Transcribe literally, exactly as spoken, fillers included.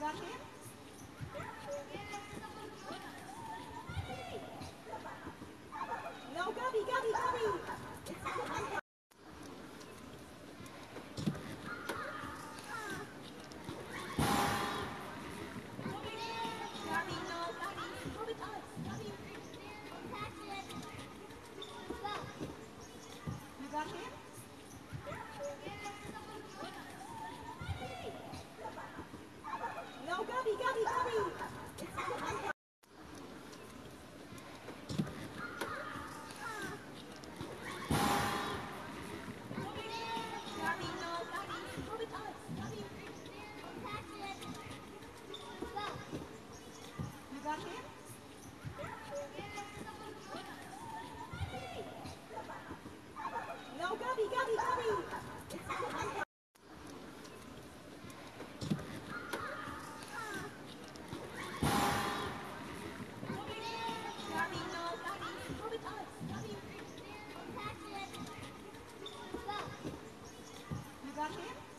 got him? No, Gabby, Gabby, Gabby! It's Gabby, no, Gabby, throw it us, Gabby. You got him? No, Gabby, Gabby, Gabby! It's Gabby, no, Gabby, throw it us, Gabby. You got him? No, Gabby, Gabby, Gabby! It's Gabby, no, Gabby, throw it us, Gabby. You got him?